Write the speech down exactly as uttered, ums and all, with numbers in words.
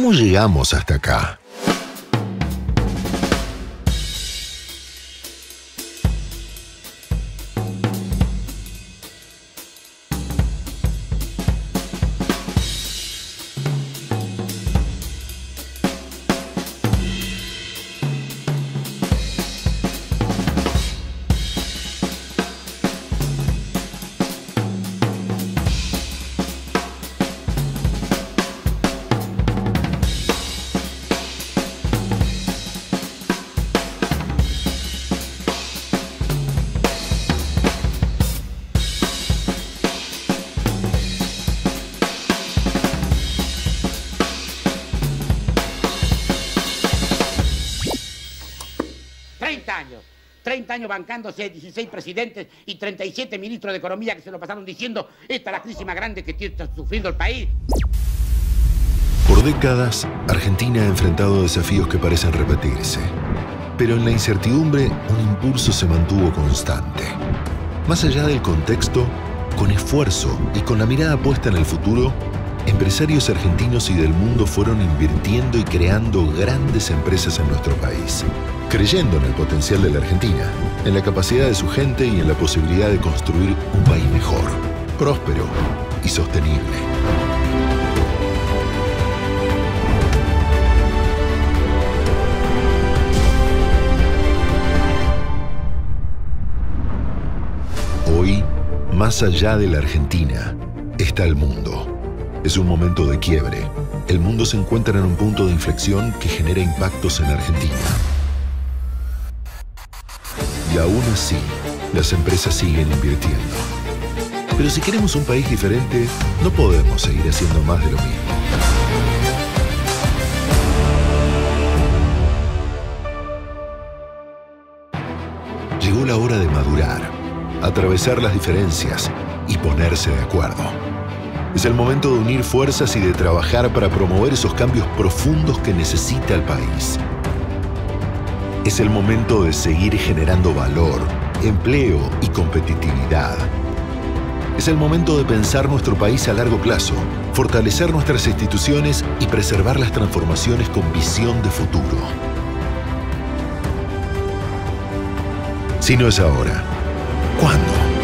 ¿cómo llegamos hasta acá? treinta años. treinta años bancándose dieciséis presidentes y treinta y siete ministros de Economía que se lo pasaron diciendo esta es la crisis más grande que está sufriendo el país. Por décadas, Argentina ha enfrentado desafíos que parecen repetirse. Pero en la incertidumbre, un impulso se mantuvo constante. Más allá del contexto, con esfuerzo y con la mirada puesta en el futuro, empresarios argentinos y del mundo fueron invirtiendo y creando grandes empresas en nuestro país, creyendo en el potencial de la Argentina, en la capacidad de su gente y en la posibilidad de construir un país mejor, próspero y sostenible. Hoy, más allá de la Argentina, está el mundo. Es un momento de quiebre. El mundo se encuentra en un punto de inflexión que genera impactos en Argentina. Y aún así, las empresas siguen invirtiendo. Pero si queremos un país diferente, no podemos seguir haciendo más de lo mismo. Llegó la hora de madurar, atravesar las diferencias y ponerse de acuerdo. Es el momento de unir fuerzas y de trabajar para promover esos cambios profundos que necesita el país. Es el momento de seguir generando valor, empleo y competitividad. Es el momento de pensar nuestro país a largo plazo, fortalecer nuestras instituciones y preservar las transformaciones con visión de futuro. Si no es ahora, ¿cuándo?